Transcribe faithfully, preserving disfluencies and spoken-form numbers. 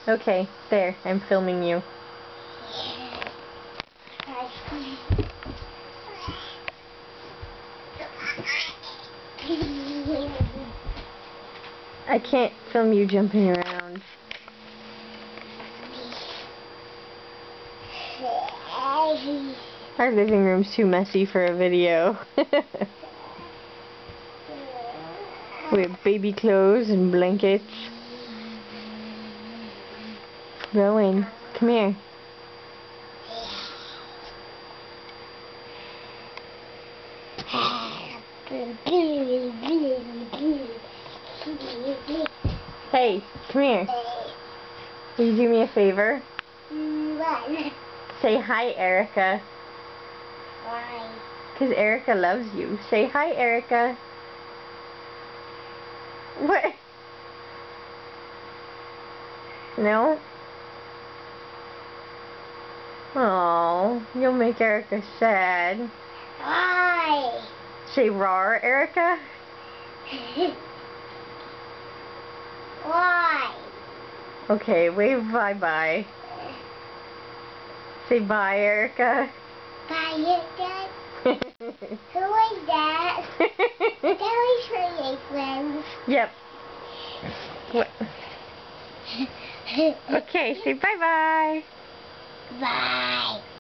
Okay, there. I'm filming you. I can't film you jumping around. Our living room's too messy for a video. We have baby clothes and blankets. Rowan, come here. Hey, come here. Will you do me a favor? What? Say hi, Erica. Why? Because Erica loves you. Say hi, Erica. What? No? Oh, you'll make Erica sad. Why? Say rawr, Erica. Why? Okay, wave bye-bye. Say bye, Erica. Bye, Dad. Who is that? That was for your friends. Yep. What? Okay, say bye-bye. Bye.